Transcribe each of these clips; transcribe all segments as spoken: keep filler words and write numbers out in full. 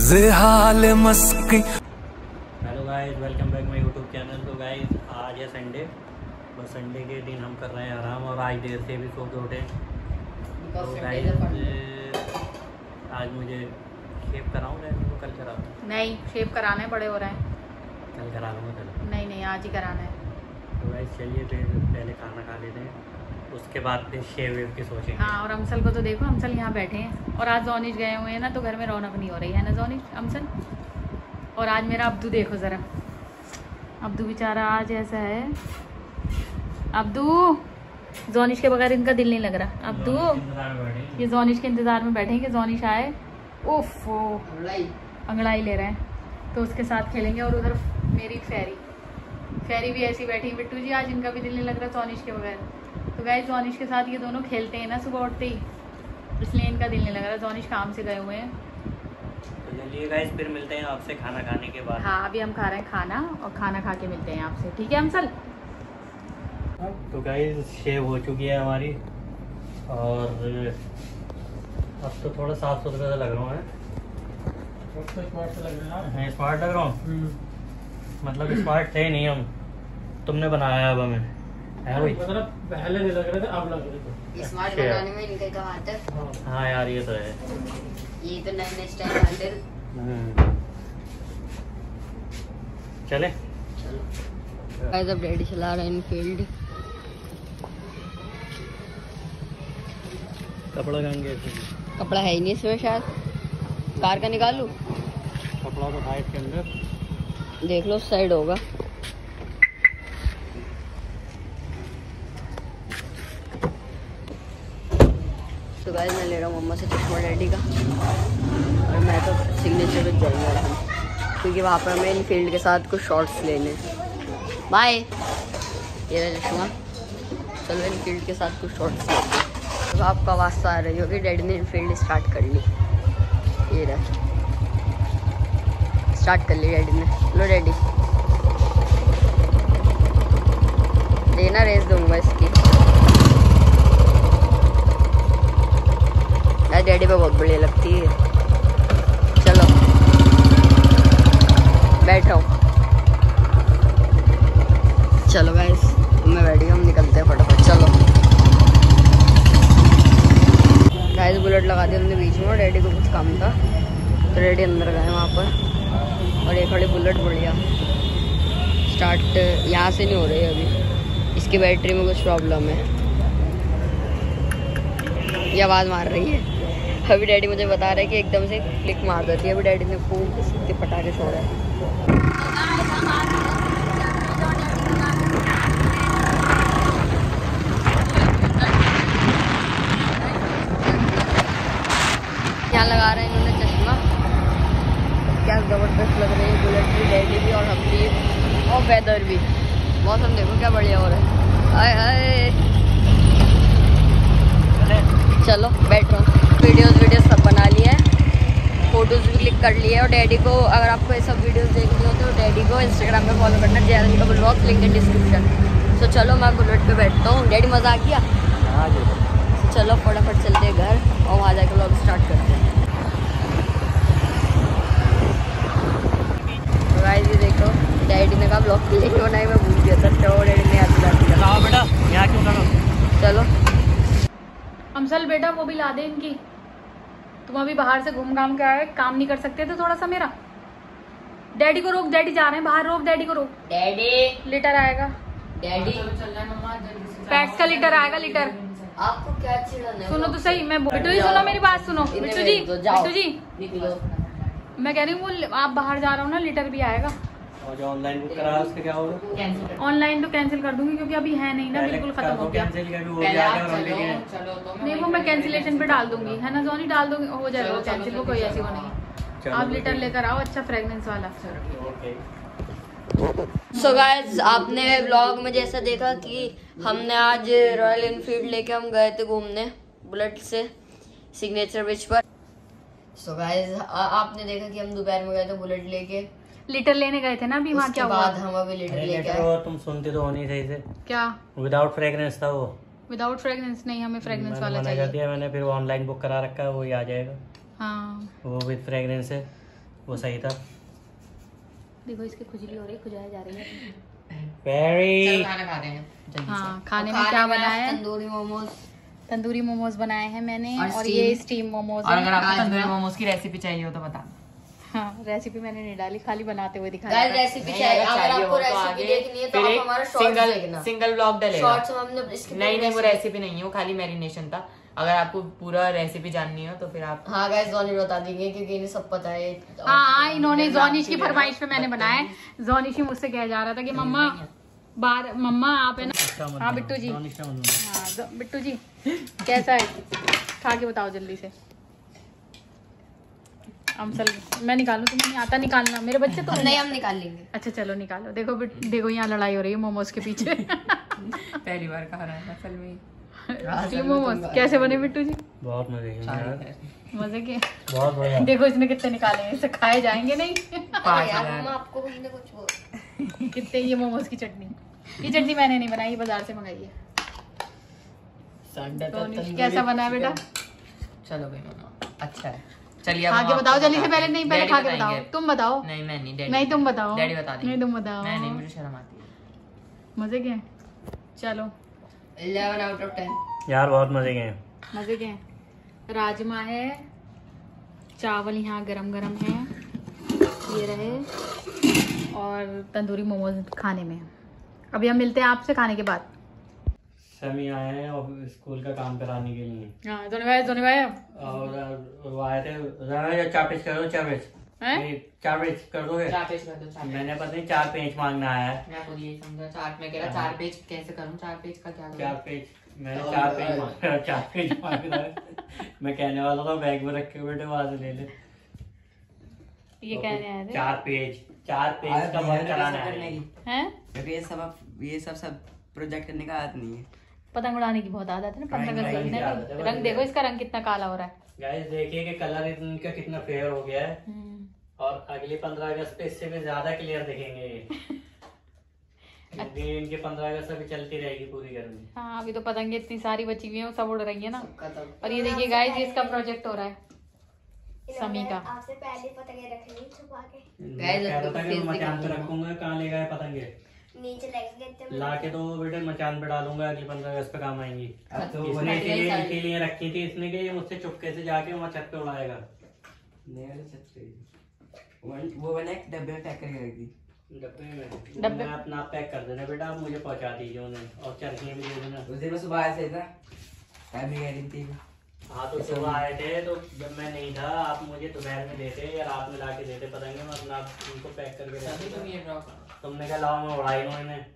हाल मस्की। Hello guys, welcome back my YouTube channel. तो guys आज है संडे, बस संडे के दिन हम कर रहे हैं आराम और आज देर से भी सो के उठे। तो गाइस आज मुझे शेव कराऊँ तो कल करा दूँ? नहीं, शेव कराने बड़े हो रहे हैं। कल करा लूँगा कल। नहीं नहीं, आज ही कराना है। तो गाइस चलिए फिर पहले खाना खा लेते हैं, उसके बाद फिर शेव वेव की सोचेंगे। हाँ, और अमसल को तो देखो, अमसल यहाँ बैठे हैं और आज जॉनिश गए हुए हैं ना, तो घर में रौनक नहीं हो रही है ना जॉनिश, अमसल। और आज मेरा अब्दू देखो ज़रा, अब्दू बेचारा आज ऐसा है। अब्दू, जॉनिश के बगैर इनका दिल नहीं लग रहा। अब्दू ये जॉनिश के इंतज़ार में बैठे हैं कि जॉनिश आए। उफ, अंगड़ाई ले रहे हैं तो उसके साथ खेलेंगे। और उधर मेरी फेरी फेरी भी ऐसी बैठी है। बिट्टू जी आज इनका भी दिल नहीं लग रहा जॉनिश के बगैर। तो गाइस जॉनिश के साथ ये दोनों खेलते हैं ना सुबह उठते ही, इसलिए इनका दिल नहीं लग रहा। जॉनिश काम से गए हुए हैं। तो चलिए गाइस फिर मिलते हैं आपसे खाना खाने के बाद। हाँ, अभी हम खा रहे हैं खाना और खाना खा के मिलते हैं आपसे, ठीक है अमसल? तो गाइस शेव हो चुकी है हमारी और अब तो थोड़ा साफ सुथरा सा लग रहा है। स्मार्ट लग रहा है। स्मार्ट लग रहा हूँ, मतलब स्मार्ट थे नहीं हम, तुमने बनाया अब हमें है भाई। मतलब पहले नहीं लग रहे थे, अब लग रहे थे। स्मार्ट बनाने में इनका क्या हाथ है। हाँ यार ये तो है, ये तो नए नए स्टाइल आते हैं। चले चलो गाइस, अब डैडी चला रहे हैं इनफील्ड। कपड़ा कहेंगे, कपड़ा है ही नहीं इसमें, शायद कार का निकालूं। कपड़ा तो था इसके अंदर, देख लो उस साइड होगा। तो गाइस मैं ले रहा हूँ मम्मा से चश्मा डैडी का, और मैं तो सिग्नेचर पे जाऊँगा हम, क्योंकि वहाँ पर हमें इनफील्ड के साथ कुछ शॉट्स लेने। बाय, ये रहा चश्मा। चलो इनफील्ड के साथ कुछ शॉट्स लेते। तो आपको आवाज़ तो आ रही होगी, डैडी ने इनफील्ड स्टार्ट कर ली। ये रहा, स्टार्ट कर ली डैडी ने। लो डैडी, देना रेस दूंगा इसकी। यार डैडी पे बहुत बढ़िया लगती है। चलो बैठ रहा हूँ। चलो गाइस, मैं बैठ गया, हम निकलते हैं फटाफट। चलो गाइस, बुलेट लगा दी हमने बीच में और डैडी को कुछ काम था तो डैडी अंदर गए वहाँ पर। और ये खड़ी बुलेट बढ़िया स्टार्ट यहाँ से नहीं हो रही है अभी, इसकी बैटरी में कुछ प्रॉब्लम है, ये आवाज़ मार रही है। अभी डैडी मुझे बता रहे हैं कि एकदम से क्लिक मार देती है। अभी डैडी ने खूब सीधे पटाखे छोड़े हैं। यहाँ लगा रहे हैं इन्होंने चश्मा, क्या ज़बरदस्त लग रही है बुलेट भी, डैडी भी और हम भी, और वेदर भी। मौसम देखो क्या बढ़िया हो रहा है। आए आए, चलो बैठ रहा हूँ। वीडियोस वीडियोस सब बना लिए हैं, फोटोज़ भी क्लिक कर लिए। और डैडी को, अगर आपको ये सब वीडियोस देखनी हो तो डैडी को इंस्टाग्राम पे फॉलो करना, जैन का ब्लॉग, लिंक है डिस्क्रिप्शन। तो चलो मैं बुलेट पे बैठता हूँ। डैडी मज़ा आ गया। तो चलो फटाफट चलते हैं घर और वहाँ जाकर ब्लॉग स्टार्ट करते हैं। तो गाइस ये देखो, डैडी ने कहा ब्लॉग के लिए बनाई, मैं भूल गया था। तो डैडी ने याद दिला दिया। बेटा यहाँ क्यों खड़ा? चलो अमसल बेटा, वो भी ला दे इनकी। तुम अभी बाहर से घूम घाम के आए, काम नहीं कर सकते थे थोड़ा सा मेरा? डैडी को रोक, डैडी जा रहे हैं बाहर, रोक डैडी को रोक। डैडी, लीटर आएगा डैडी पैक्स का, लीटर आएगा लीटर। आपको क्या चिढ़ाना है? सुनो तो सही, मैं बिट्टू जी सुनो मेरी बात सुनो। बिट्टू जी, बिट्टू जी निकलो। मैं कह रही हूँ वो आप बाहर जा रहा हूँ ना, लीटर भी आएगा। और जो ऑनलाइन बुक करा उसका क्या होगा? ऑनलाइन तो कैंसिल कर दूंगी क्योंकि अभी है नहीं ना, बिल्कुल खत्म हो गया। कैंसिल कर वो भी आ गया और हम लेके आए। नहीं, वो मैं कैंसिलेशन पे डाल दूंगी, है ना जॉनी, डाल दूंगी, हो जाएगा वो कैंसिल, वो कोई ऐसी वो नहीं। आप लीटर लेकर आओ, अच्छा फ्रेगनेंस वाला। सो गाइस, आपने व्लॉग में जैसा देखा कि हमने आज रॉयल इनफील्ड लेके हम गए थे घूमने बुलेट से सिग्नेचर बीच पर। सो गाइस, आपने देखा कि हम दोपहर में गए थे बुलेट लेके, लीटर लेने गए थे ना अभी, वहाँ क्या हुआ? बाद हम अभी लीटर लेके आए। तुम सुनते तो हो नहीं सही से। क्या विदाउट फ्रेगनेंस था वो? विदाउट फ्रेगनेंस नहीं, हमें फ्रेगनेंस वाला मना कर चाहिए। दिया मैंने, फिर वो ऑनलाइन बुक करा रखा है, वही आ जाएगा। हाँ, वो विद फ्रेगनेंस है। वो सही था। देखो इसकी खुजली हो रही, खुजाई जा रही है। वेरी खाना खा रहे हैं जल्दी हाँ, से। खाने में क्या बना है? तंदूरी मोमोज। तंदूरी मोमोज बनाए हैं मैंने और और steam। ये स्टीम मोमोज और अगर है। आपको तंदूरी मोमोज की रेसिपी चाहिए हो तो बता। हाँ, रेसिपी मैंने नहीं डाली, खाली बनाते हुए दिखाया गाइस था। रेसिपी नहीं, चाहिए, अगर अगर चाहिए आपको हो तो रेसिपी आगे देखनी है तो फिर आप एक हमारा शॉर्ट्स सिंगल देखना। सिंगल ब्लॉग डलेगा। शॉर्ट्स में हमने इसकी नहीं नहीं वो पूरी रेसिपी नहीं है, वो खाली मैरिनेशन था। अगर आपको पूरा रेसिपी जाननी हो तो फिर आप हाँ गाइस जॉनी बता देंगे क्योंकि इन्हें सब पता है। हाँ हाँ, इन्होंने नाम जोनिश की की लेना, फरमाइश पे मैंने बनाया है। जोनिश ही मुझसे कह जा रहा था कि मम्मा बाहर, मम्मा आप है ना। हाँ बिट्टू जी, हाँ जो- बिट्टू जी कैसा है, खा के बताओ जल्दी से। अमसल मैं निकालूं, तुम्हें नहीं आता निकालना, मेरे बच्चे तो नहीं हम निकाल लेंगे। अच्छा चलो निकालो। देखो बिट- देखो यहाँ लड़ाई हो रही है मोमोज के पीछे। पहली बार खा रहा है असल में। स्टीम मोमोज कैसे बने बिट्टू जी? बहुत मजे के यार, मजे के। बहुत बढ़िया। देखो इसने कितने निकाले हैं, इसे खाए जाएंगे नहीं। अरे यार मम्मा आपको हमने कुछ वो कितने ये मोमोज की चटनी, ये चटनी मैंने नहीं बनाई, ये बाजार से मंगाई है। जोनिश, कैसा बना है बेटा? चलो भाई मम्मा अच्छा है। चलिए खा के बताओ जल्दी से, पहले नहीं पहले डैडी खा के बताओ। बताएंगे। तुम बताओ। नहीं मैं नहीं, डैडी नहीं तुम बताओ। डैडी बता देंगे। नहीं तुम बताओ। मैं नहीं, मुझे शर्म आती है। मजे के हैं? चलो इलेवन आउट ऑफ टेन। यार बहुत मजे के हैं। मजे के हैं। राजमा है, चावल यहाँ गरम गरम है, ये रहे, और तंदूरी मोमोज खाने में। अभी हम मिलते हैं आपसे खाने के बाद। समी आए हैं और स्कूल का काम कराने के लिए, हाँ जोनी भाई, जोनी भाई और वो आए थे। जरा चार पेज कर दो, चार पेज हैं? नहीं, चार पेज कर दोगे? चार पेज कर दो, चार पेज। मैंने पता नहीं चार पेज मांगना आया है। मैं खुद यही समझा, चार में कह रहा चार पेज कैसे करूं, चार पेज का क्या चार करूं? पेज मैंने चार पेज मांगा, चार पेज मांग रहा है। मैं कहने वाला था बैग में रख के बेटे वहां से ले ले। ये कहने आए थे चार पेज, चार पेज का वर्क कराना है। हैं? क्योंकि ये सब अब ये सब सब प्रोजेक्ट करने का आदत नहीं है। पतंग उड़ाने की बहुत आदत है ना, पंद्रह रंग- अगस्त रंग देखने की आदत है, की। बस रंग देखो इसका रंग कितना काला हो रहा है। गाइस देखिए कि कलर इनका कितना फेयर हो गया है, हम्म। और अगली पंद्रह अगस्त पे इससे भी ज्यादा क्लियर दिखेंगे ये। क्योंकि इनकी पंद्रह अगस्त अभी चलती रहेगी पूरी गर्मी। हाँ अभी तो पतंगे इतनी सारी बची हुई हैं, वो सब उड़ रही है ना। खत्म। और ये देखिए गाइस, ये इसका प्रोजेक्ट हो रहा है समी का। आपसे पहले पतंगे रख ली छुपा के मैं गाइस, कह रहा लगता था है कि फेस मचान पे दिखा रखूंगा, कहाँ ले गए पतंगे? नीचे लग गए थे ला के तो बेटे मचान पे डालूंगा, अगली पंद्रह अगस्त पे काम आएंगी। अब तो वो इसने फट गई इसीलिए सारी। इसीलिए रखी थी इसने कि ये मुझसे चुपके से जाके वहाँ छत पे उड़ाएगा। नया वाला छत पे वन वो वाला एक डब्बे में पैक करके रख दी। डब्बे में डब्बे- मैं अपना पैक कर देना बेटा, आप मुझे पहुंचा दीजिए उन्हें, और चरखियाँ भी दे देना। उस दिन मैं सुबह आया था टाइम भी कह रही थी। हाँ तो सुबह आए थे, तो जब मैं नहीं था आप मुझे दोपहर में देते या रात में ला के देते पतंगे, मैं अपना उनको पैक करके रख अभी तुम देता। ये ड्रॉ करो। तुमने कहा लाओ मैं उड़ाई लूँ इन्हें,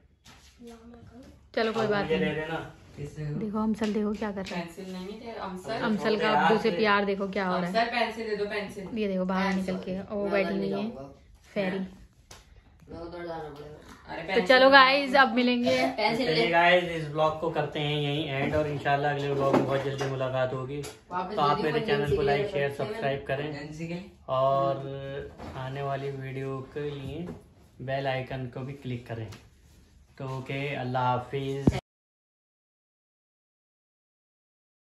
चलो कोई आप बात मुझे दे नहीं। देना। इससे देखो अमसल देखो क्या कर रहा है। पेंसिल नहीं है तेरा अमसर? अमसल का अब्दू से प्यार देखो क्या हो रहा है। अमसर पेंसिल दे दो, पेंसिल। ये देखो बाहर निकल के, और वो मैं बैठी उधर हुई नहीं है जाऊंगा। फेरी। मैं उधर जाना पड़ेगा। अरे तो पेंसिल चलो गाइस अब मिलेंगे। पेंसिल चलिए ले। गाइस इस ब्लॉग को करते हैं यहीं एंड, और इंशाल्लाह अगले ब्लॉग में बहुत जल्दी मुलाकात होगी। वापस तो आप जल्दी मेरे फोन चैनल को जल्दी लाइक से शेयर करते हैं। सब्सक्राइब करें, एजेंसी के और आने वाली वीडियो के लिए बेल आइकन को भी क्लिक करें। तो ओके, अल्लाह हाफिज।